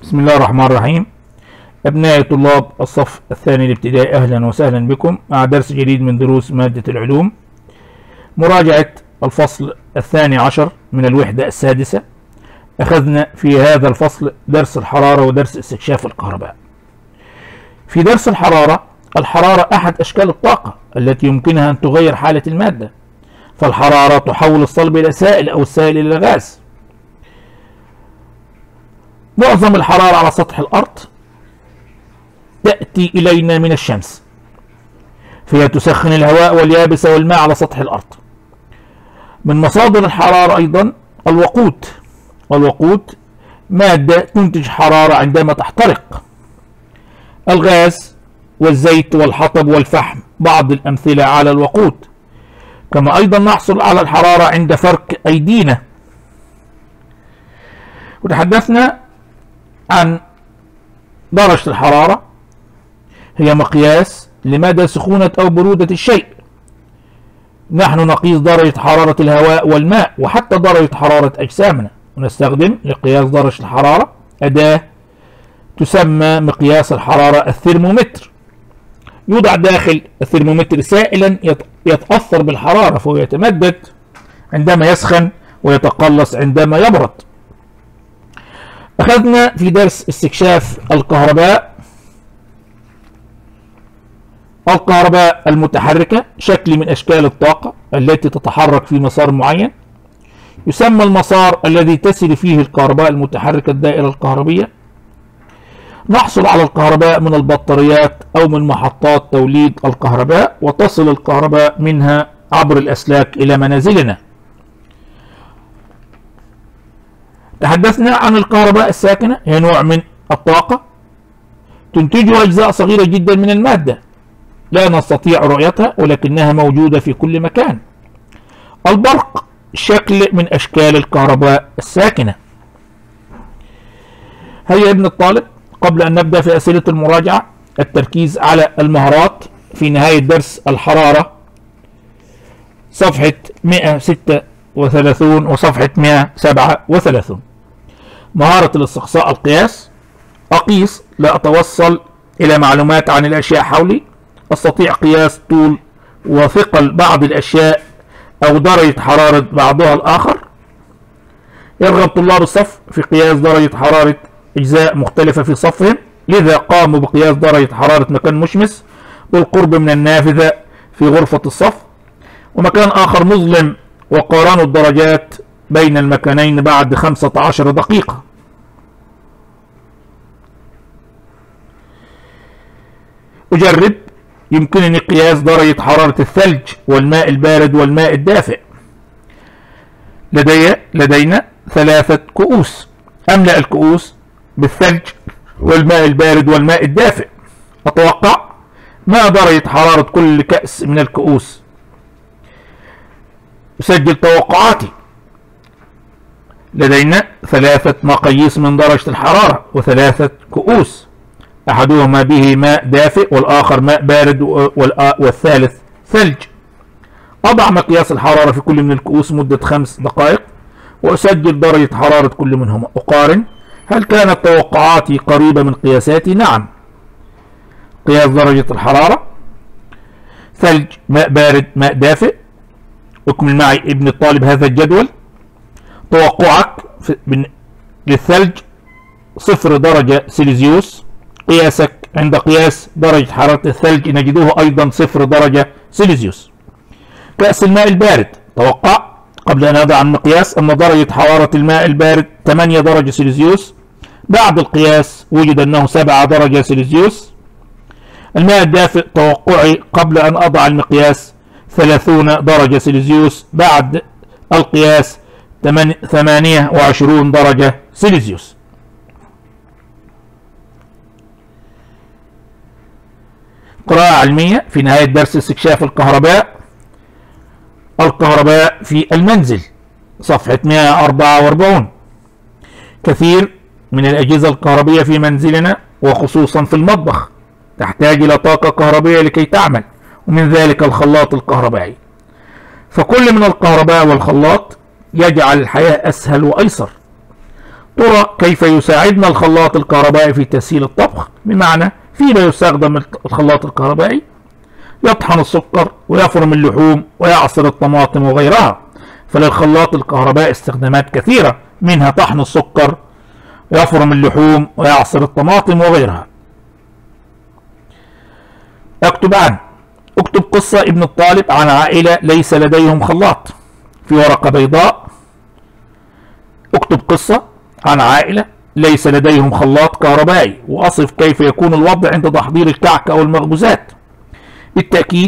بسم الله الرحمن الرحيم. أبنائي طلاب الصف الثاني الابتدائي، أهلا وسهلا بكم مع درس جديد من دروس مادة العلوم. مراجعة الفصل الثاني عشر من الوحدة السادسة. أخذنا في هذا الفصل درس الحرارة ودرس استكشاف الكهرباء. في درس الحرارة أحد أشكال الطاقة التي يمكنها أن تغير حالة المادة، فالحرارة تحول الصلب إلى سائل أو السائل إلى غاز. معظم الحرارة على سطح الأرض تأتي إلينا من الشمس، فهي تسخن الهواء واليابس والماء على سطح الأرض. من مصادر الحرارة أيضا الوقود مادة تنتج حرارة عندما تحترق. الغاز والزيت والحطب والفحم بعض الأمثلة على الوقود. كما أيضا نحصل على الحرارة عند فرك أيدينا. وتحدثنا عن درجة الحرارة، هي مقياس لمدى سخونة أو برودة الشيء. نحن نقيس درجة حرارة الهواء والماء وحتى درجة حرارة أجسامنا، ونستخدم لقياس درجة الحرارة أداة تسمى مقياس الحرارة الثرمومتر. يوضع داخل الثرمومتر سائلا يتأثر بالحرارة، فهو يتمدد عندما يسخن ويتقلص عندما يبرد. أخذنا في درس استكشاف الكهرباء المتحركة شكل من أشكال الطاقة التي تتحرك في مسار معين. يسمى المسار الذي تسري فيه الكهرباء المتحركة الدائرة الكهربية. نحصل على الكهرباء من البطاريات أو من محطات توليد الكهرباء، وتصل الكهرباء منها عبر الأسلاك إلى منازلنا. تحدثنا عن الكهرباء الساكنة، هي نوع من الطاقة تنتجها أجزاء صغيرة جدا من المادة لا نستطيع رؤيتها، ولكنها موجودة في كل مكان. البرق شكل من أشكال الكهرباء الساكنة. هيا ابن الطالب، قبل أن نبدأ في أسئلة المراجعة، التركيز على المهارات في نهاية درس الحرارة، صفحة 136 وصفحة 137. مهارة الاستقصاء القياس. أقيس، لا أتوصل إلى معلومات عن الأشياء حولي. أستطيع قياس طول وثقل بعض الأشياء أو درجة حرارة بعضها الآخر. يرغب طلاب الصف في قياس درجة حرارة أجزاء مختلفة في صفهم، لذا قاموا بقياس درجة حرارة مكان مشمس بالقرب من النافذة في غرفة الصف، ومكان آخر مظلم، وقارنوا الدرجات بين المكانين بعد 15 دقيقة. أجرب. يمكنني قياس درجة حرارة الثلج والماء البارد والماء الدافئ. لدينا 3 كؤوس. أملأ الكؤوس بالثلج والماء البارد والماء الدافئ. أتوقع ما درجة حرارة كل كأس من الكؤوس. أسجل توقعاتي. لدينا 3 مقاييس من درجة الحرارة و3 كؤوس، أحدهما به ماء دافئ والآخر ماء بارد والثالث ثلج. أضع مقياس الحرارة في كل من الكؤوس مدة 5 دقائق وأسجل درجة حرارة كل منهما. أقارن، هل كانت توقعاتي قريبة من قياساتي؟ نعم. قياس درجة الحرارة: ثلج، ماء بارد، ماء دافئ. اكمل معي ابن الطالب هذا الجدول. توقعك للثلج 0 درجة سيليزيوس. قياسك عند قياس درجة حرارة الثلج نجده أيضا 0 درجة سيليزيوس. كأس الماء البارد. توقع قبل أن أضع المقياس أن درجة حرارة الماء البارد 8 درجة سيليزيوس. بعد القياس وجد أنه 7 درجة سيليزيوس. الماء الدافئ، توقعي قبل أن أضع المقياس 30 درجة سيليزيوس. بعد القياس 28 درجة سيليزيوس. قراءة علمية في نهاية درس استكشاف الكهرباء في المنزل، صفحة 144. كثير من الأجهزة الكهربية في منزلنا وخصوصا في المطبخ تحتاج إلى طاقة كهربية لكي تعمل، ومن ذلك الخلاط الكهربائي. فكل من الكهرباء والخلاط يجعل الحياة أسهل وأيسر. ترى كيف يساعدنا الخلاط الكهربائي في تسهيل الطبخ؟ بمعنى فيما يستخدم الخلاط الكهربائي: يطحن السكر ويفرم اللحوم ويعصر الطماطم وغيرها. فللخلاط الكهربائي استخدامات كثيرة، منها طحن السكر، يفرم اللحوم، ويعصر الطماطم وغيرها. اكتب عنه. اكتب قصة ابن الطالب عن عائلة ليس لديهم خلاط في ورقة بيضاء. اكتب قصة عن عائلة ليس لديهم خلاط كهربائي، وأصف كيف يكون الوضع عند تحضير الكعك أو المخبوزات. بالتأكيد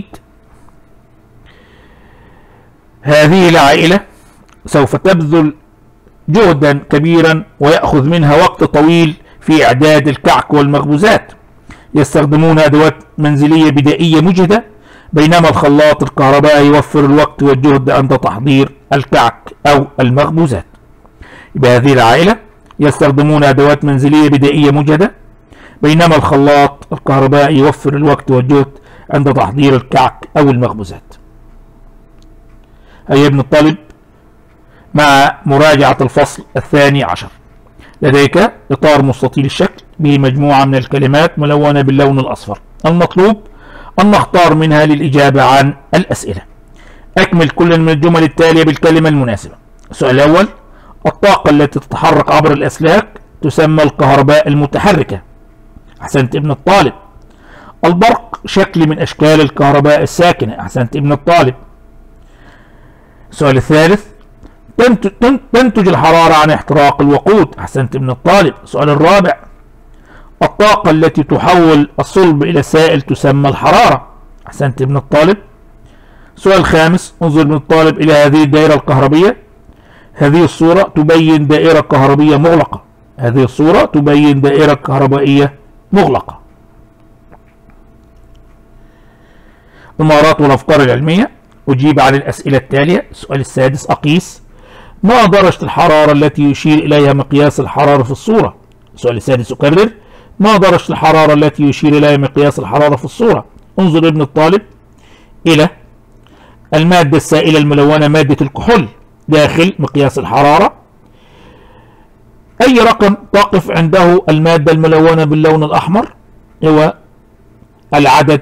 هذه العائلة سوف تبذل جهدا كبيرا ويأخذ منها وقت طويل في إعداد الكعك والمخبوزات. يستخدمون أدوات منزلية بدائية مجهدة، بينما الخلاط الكهربائي يوفر الوقت والجهد عند تحضير الكعك أو المخبوزات. بهذه العائلة يستخدمون أدوات منزلية بدائية مجهدة، بينما الخلاط الكهربائي يوفر الوقت والجهد عند تحضير الكعك أو المخبوزات. هيا ابن الطالب مع مراجعة الفصل 12. لديك إطار مستطيل الشكل به مجموعة من الكلمات ملونة باللون الأصفر. المطلوب أن نختار منها للإجابة عن الأسئلة. أكمل كل من الجمل التالية بالكلمة المناسبة. السؤال الأول: الطاقة التي تتحرك عبر الأسلاك تسمى الكهرباء المتحركة. أحسنت ابن الطالب. البرق شكل من أشكال الكهرباء الساكنة. أحسنت ابن الطالب. السؤال الثالث: تنتج الحرارة عن احتراق الوقود. أحسنت ابن الطالب. السؤال الرابع: الطاقة التي تحول الصلب إلى سائل تسمى الحرارة. أحسنت ابن الطالب. السؤال الخامس: انظر ابن الطالب إلى هذه الدائرة الكهربية. هذه الصورة تبين دائرة كهربية مغلقة. هذه الصورة تبين دائرة كهربائية مغلقة. المهارات والأفكار العلمية. أجيب عن الأسئلة التالية. السؤال السادس: أقيس. ما درجة الحرارة التي يشير إليها مقياس الحرارة في الصورة؟ السؤال السادس أكرر: ما درجة الحرارة التي يشير إليها مقياس الحرارة في الصورة؟ انظر ابن الطالب إلى المادة السائلة الملونة، مادة الكحول، داخل مقياس الحرارة. أي رقم تقف عنده المادة الملونة باللون الأحمر؟ هو العدد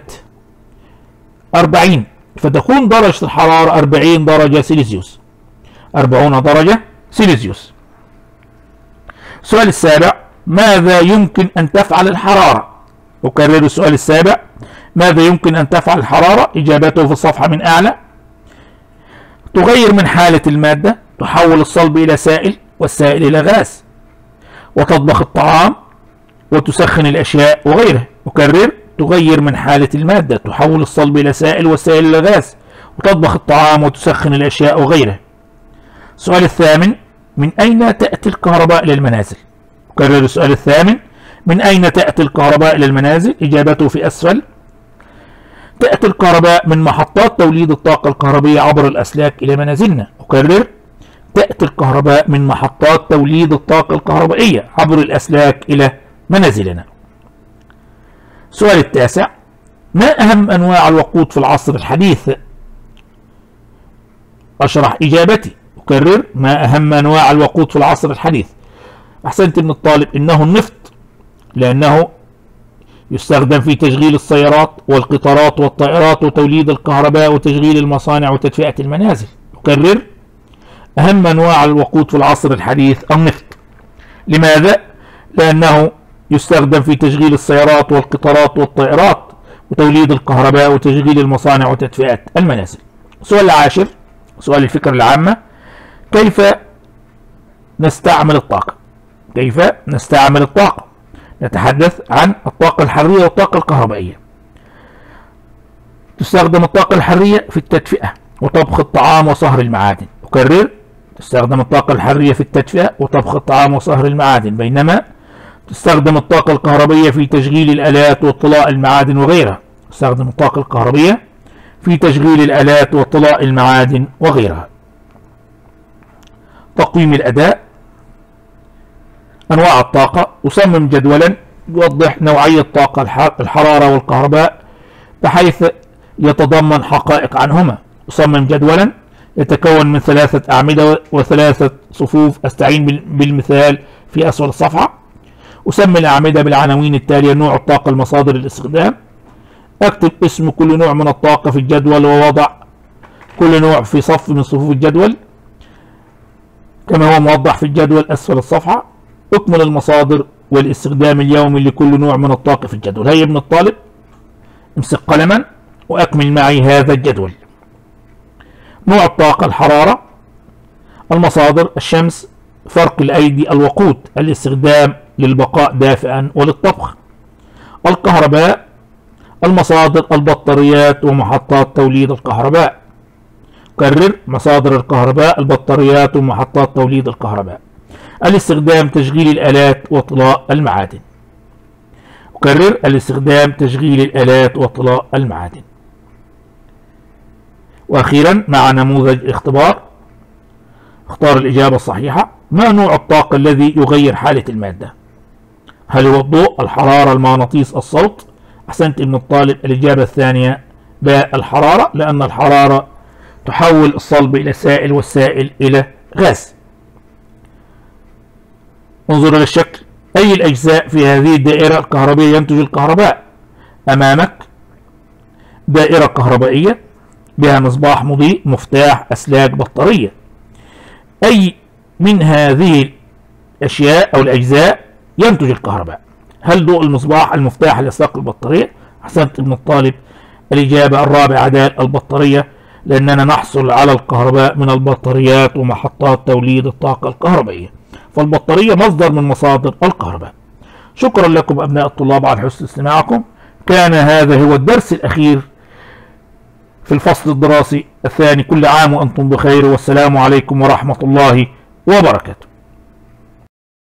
40، فتكون درجة الحرارة 40 درجة سيليزيوس. 40 درجة سيليزيوس. السؤال السابع: ماذا يمكن أن تفعل الحرارة؟ أكرر السؤال السابع: ماذا يمكن أن تفعل الحرارة؟ إجابته في الصفحة من أعلى. تغير من حالة المادة، تحول الصلب إلى سائل والسائل إلى غاز، وتطبخ الطعام وتسخن الأشياء وغيره. أكرر: تغير من حالة المادة، تحول الصلب إلى سائل والسائل إلى غاز، وتطبخ الطعام وتسخن الأشياء وغيره. السؤال الثامن: من أين تأتي الكهرباء إلى المنازل؟ أكرر السؤال الثامن: من أين تأتي الكهرباء إلى المنازل؟ إجابته في أسفل. تأتي الكهرباء من محطات توليد الطاقة الكهربية عبر الأسلاك إلى منازلنا. أكرر: تأتي الكهرباء من محطات توليد الطاقة الكهربائية عبر الأسلاك إلى منازلنا. السؤال التاسع: ما أهم أنواع الوقود في العصر الحديث؟ أشرح إجابتي. أكرر: ما أهم أنواع الوقود في العصر الحديث؟ أحسنت ابن الطالب، إنه النفط، لأنه يستخدم في تشغيل السيارات والقطارات والطائرات وتوليد الكهرباء وتشغيل المصانع وتدفئة المنازل. أكرر: أهم أنواع الوقود في العصر الحديث النفط. لماذا؟ لأنه يستخدم في تشغيل السيارات والقطارات والطائرات وتوليد الكهرباء وتشغيل المصانع وتدفئة المنازل. السؤال العاشر، سؤال الفكرة العامة: كيف نستعمل الطاقة؟ كيف نستعمل الطاقة؟ نتحدث عن الطاقة الحرية والطاقة الكهربائية. تستخدم الطاقة الحرية في التدفئة وطبخ الطعام وصهر المعادن. أكرر: تستخدم الطاقة الحرية في التدفئة وطبخ الطعام وصهر المعادن، بينما تستخدم الطاقة الكهربائية في تشغيل الآلات واطلاء المعادن وغيرها. تستخدم الطاقة الكهربائية في تشغيل الآلات واطلاء المعادن وغيرها. تقويم الأداء. أنواع الطاقة. أصمم جدولا يوضح نوعية طاقة الحرارة والكهرباء بحيث يتضمن حقائق عنهما. أصمم جدولا يتكون من 3 أعمدة و3 صفوف. أستعين بالمثال في أسفل الصفحة. أسمي الأعمدة بالعناوين التالية: نوع الطاقة، المصادر، الاستخدام. أكتب اسم كل نوع من الطاقة في الجدول ووضع كل نوع في صف من صفوف الجدول كما هو موضح في الجدول أسفل الصفحة. أكمل المصادر والاستخدام اليومي لكل نوع من الطاقة في الجدول. هيا ابن الطالب امسك قلما وأكمل معي هذا الجدول. نوع الطاقة: الحرارة. المصادر: الشمس، فرق الأيدي، الوقود، الاستخدام للبقاء دافئا وللطبخ. الكهرباء: المصادر: البطاريات ومحطات توليد الكهرباء. كرر: مصادر الكهرباء البطاريات ومحطات توليد الكهرباء. الاستخدام: تشغيل الآلات وطلاء المعادن. أكرر: الاستخدام تشغيل الآلات وطلاء المعادن. وأخيرا مع نموذج اختبار، اختار الإجابة الصحيحة. ما نوع الطاقة الذي يغير حالة المادة؟ هل هو الضوء، الحرارة، المغناطيس، الصوت؟ أحسنت ابن الطالب، الإجابة الثانية باء، الحرارة، لأن الحرارة تحول الصلب إلى سائل والسائل إلى غاز. انظر إلى الشكل. أي الأجزاء في هذه الدائرة الكهربية ينتج الكهرباء؟ أمامك دائرة كهربائية بها مصباح مضيء، مفتاح، أسلاك، بطارية. أي من هذه الأشياء أو الأجزاء ينتج الكهرباء؟ هل ضوء المصباح، المفتاح، الأسلاك، البطارية؟ أحسنت ابن الطالب، الإجابة الرابعة دال، البطارية، لأننا نحصل على الكهرباء من البطاريات ومحطات توليد الطاقة الكهربائية، فالبطارية مصدر من مصادر الكهرباء. شكرا لكم أبناء الطلاب على حسن استماعكم. كان هذا هو الدرس الأخير في الفصل الدراسي الثاني. كل عام وأنتم بخير، والسلام عليكم ورحمة الله وبركاته.